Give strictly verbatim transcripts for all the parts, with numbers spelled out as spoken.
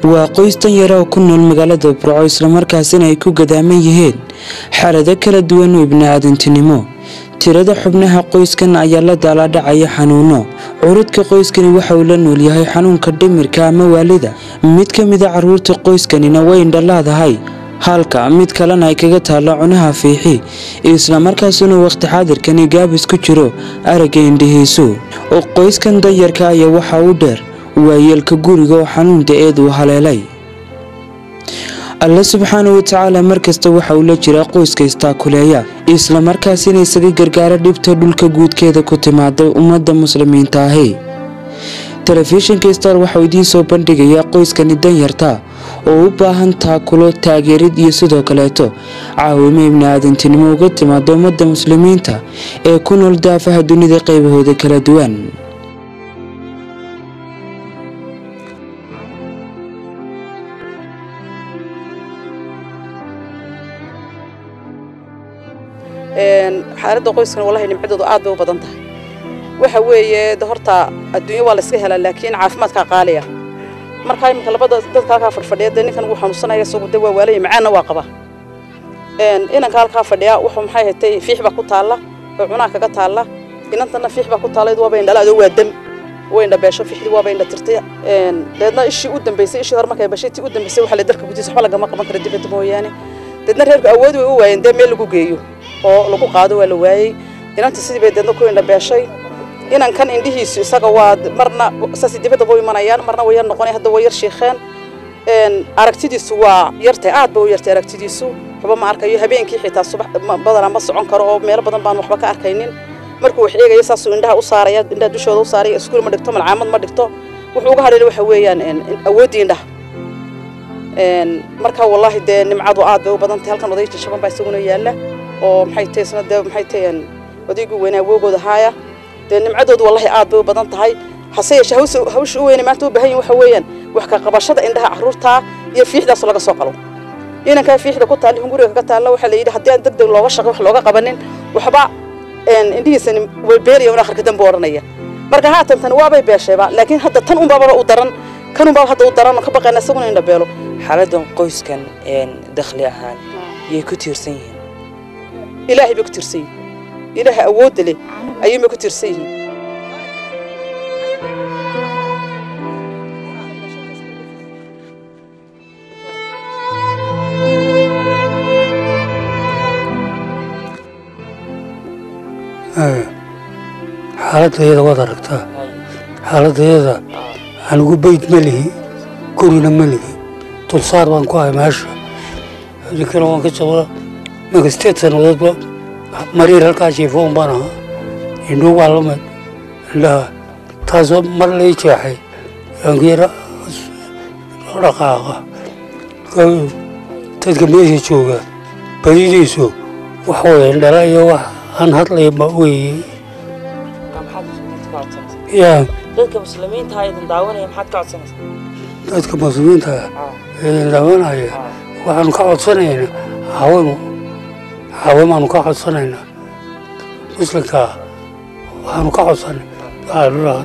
waa qoys tan yar oo ku nool magaalada Burco isla markaasina ay ku gadaaman yihiin xaalado kala duwan oo ibnaadintinimo. tirada xubnaha qoyskan ayaa la daalaa dhacaya xanuuno. Curudka qoyskani waxa uu la nool yahay xanuunka dhimirka ama waalida. Mid ka mid ah carruurta qoyskanina way indhalaadahay, halka mid kalena ay kaga taalo cunaha fiixi, isla markaasina waqti xaadirkani gaabis ku jiro aragga indhihiisu. oo qoyskan danyarka ayaa waxa uu dheer waayeelka guriga oo xanuun da'eed uu haleelay. Allah subxaanahu wa ta'ala markasta waxa uu la jiraa qoyska istaakuleeya, isla markaasina isaga gargaara dhibta dhulka guudkeeda ku timaada ummadda muslimiinta ahi. Telefishinka Star waxa uu idiin soo bandhigayaa qoyskani danyarta oo u baahan taakulo, taageerid iyo sidoo kaleeto caawimo ibnaadintinimo uga timaada ummadda muslimiinta ee ku nool daafaha dunida qaybahooda kala duwan. xaaladda qoyskan wallahi nimcadoodu aad bay u badan tahay. waxa weeye horta adduunyo waa la iska helaa laakiin caafimaadka qaaliya. marka imka labada dadka ka farfadhiya ninkan uu xanuunsanaya isagu dawaa waalay macaana waa qaba. een inanka halka fadhiya wuxuu maxay hatay fiixba ku taala oo cunaa kaga taala inantana fiixba ku taalayd waa bayn dhalaado waa dam way indhabeesho fiixdi waa bayn tirtay. een deedna ishii u dambeysay ishii hor markay bashay u dambeysay waxa la darka gudiisa waxa laga ma qaban kara dibadda mooyaane. deedna reerku awood way u waayeen meel lagu geeyo oo lagu qaado waa la waayay. inanta sidii bay deedna ku indhabeeshay. inan kan indhihiisu isaga waa marna saasi dibadda buu imanayaan marna way noqonay hadda way yar sheekhan. een aragtidiisu waa yartay aad buu yartay aragtidiisu waxba ma arkayo habeenkii xitaa subax badan ma socon karo oo meel badan baan waxba ka arkaynin. markuu wax eegayo saasuu indhaha u saaraya indhaha dushooda u saaraya iskuul ma dhigto malcaamad ma dhigto wuxuu uga hadhay waxa weeyaan awoodii indhaha. een marka wallahi de nimcadu aad bay u badan tahay halkan odayga shaban baa isaguna yaala oo maxay tahay sanada maxay tahay odaygu weynaa woogooda haaya de nimcadoodu wallahi aad bay u badan tahay. hase yeeshee hawsha u weyn maanta u baahan yahay waxa weeyaan wax ka qabashada indhaha carruurta iyo fiixdaas laga soo qalo. inanka fiixda ku taal hunguriga ka taal waxa la yidhi haddii aan degdeg looga shaqo wax looga qabanin waxba een indhihiisani way beeriyo una akhirka dambe oranaya. marka haatan tan waa bay beeshayba laakiin hadda tan un baaba u daran kan un baaba hadda u daran ka baqayna isaguna indha beelo. xaaladan qoyskan een dakhli ahaan yay ku tiirsan yihiin ilaahay baa ku tiirsan ilaahay awood leh ayay ma ku tiirsan yihiin. xaaladayada waad aragtaa xaaladayada anigu bayd ma lihi gurina ma lihi dulsaar baan ku hay meesha idinkana waan ka jabaa marka sideed sannadoodba mariir halkaa jiifoon baan ahaa indhuu waa la mid indhaha taasoo mar lay jeexay yaangeera loo dhaqaaqa dadka meesha jooga badidiisu wax wada indhala iyo wax aan hadlaya ma weeye. yaa dadka muslimiinta ah ee daawanaya maxaad ka codsanaysaa? dadka muslimiinta ee daawanaya waxaan ka codsanaynaa haween haweenaanu ka codsanaynaa muslimka waxaanu ka codsanaynaa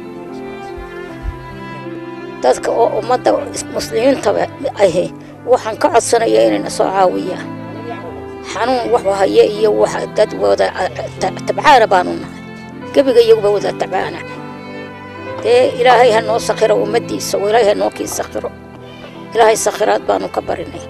dadka oo ummadda muslimiinta ah waxaan ka codsanayaa inay soo caawiyaan xanuun wax haya iyo wax dad wada tabcaana baanu nahay gabiga iyagu wada tabcaana ee ilaahay ha noo sakhiro ummadiisa oo ilaahay ha noo kii sakhiro ilaahay sakhiraad baanu ka barinay.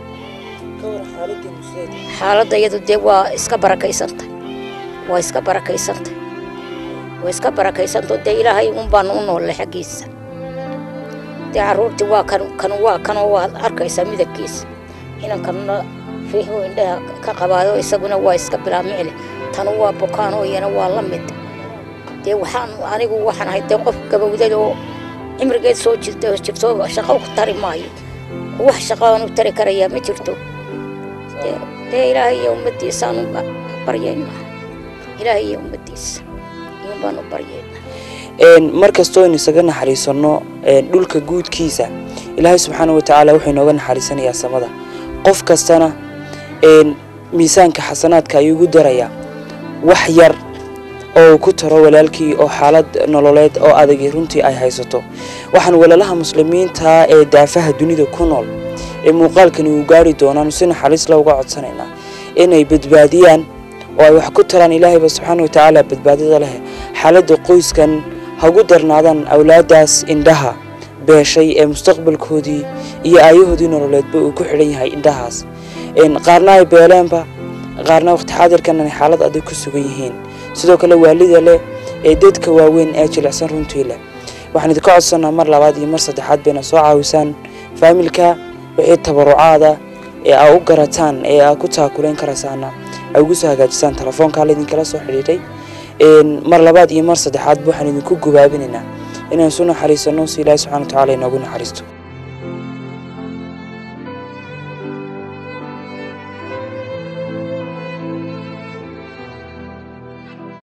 xaaladda iyadu dee waa iska barakaysantay waa iska barakaysantay waa iska barakaysantay dee ilaahay un baanu u noolay xaggiisa. dee carruurtii waa kan kan waa kan oo waa arkaysaa midabkiisa inankanna fiixu indhaha ka qabaayo isaguna waa iska bilaamicile tan waa bukaan oo iyana waa la mid. dee waxaan anigu waxaan ahay dee qof gabowdad oo cimrigeed soo jirta jirto shaqo ku tari maayo wax shaqo aan u tari karayaa ma jirto. dee ilaahay iyo ummadiisa aanu baryaynaa ilaahay iyo ummadiisa iyo baanu baryaynaa. een markastoo in isaga naxariisano een dhulka guudkiisa ilaahay subxaanahu wa ta'ala wuxuu inooga naxariisanayaa samada. qof kastana een miisaanka xasanaadka ayuu ugu darayaa wax yar oo ku taro walaalkii oo xaalad nololeed oo adag runtii ay haysato waxaan walaalaha muslimiinta ee daafaha dunida ku nool ee muuqaalkan uu gaari doonaan si naxariis leh uga codsanaynaa inay badbaadiyaan oo ay wax ku taraan Ilaahay subhanahu wa ta'ala badbaadada leh xaaladda qoyskan hagu darnaadaan awlaadaas indhaha beeshay ee mustaqbalkoodii iyo aayahoodii nololeedba uu ku xiran yahay indhahaas in qaarna ay beeleenba qaarna waqti xaadirkan ay xaalad adag ku sugan yihiin sidoo kale waalida leh ee dadka waaweyn ee jilicsan runtii leh waxaan idin ka codsanaa mar labaad iyo mar saddexaad bayna soo caawisaan familka wixii tabarucaada ee ay u garataan ee ay ku taakuleen karasaana ay ugu soo hagaajisaan telefoonka la idin kala soo xiriiray in mar labaad iyo mar saddexaad waxaan idin ku gubaabinaynaa inaan soo naxariisano si Ilaahay subhanahu wa ta'ala inoogu naxariisto